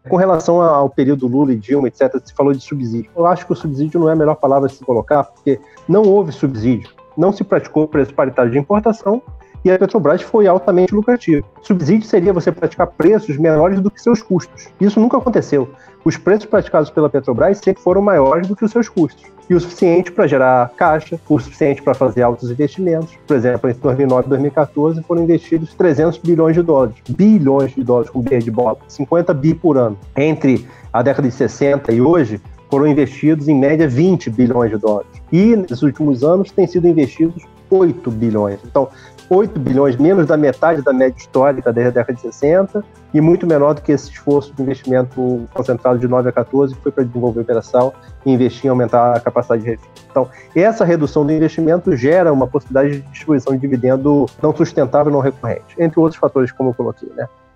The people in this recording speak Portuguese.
Com relação ao período Lula e Dilma, etc., se falou de subsídio. Eu acho que o subsídio não é a melhor palavra a se colocar, porque não houve subsídio, não se praticou preço paritário de importação e a Petrobras foi altamente lucrativa. Subsídio seria você praticar preços menores do que seus custos. Isso nunca aconteceu. Os preços praticados pela Petrobras sempre foram maiores do que os seus custos. E o suficiente para gerar caixa, o suficiente para fazer altos investimentos. Por exemplo, em 2009 e 2014 foram investidos 300 bilhões de dólares. Bilhões de dólares com B de bola. 50 bi por ano. Entre a década de 60 e hoje, foram investidos, em média, 20 bilhões de dólares. E, nesses últimos anos, têm sido investidos 8 bilhões. Então, 8 bilhões, menos da metade da média histórica desde a década de 60 e muito menor do que esse esforço de investimento concentrado de 9 a 14, que foi para desenvolver o pré-sal e investir em aumentar a capacidade de refino. Então, essa redução do investimento gera uma possibilidade de distribuição de dividendo não sustentável, não recorrente, entre outros fatores, como eu coloquei, né?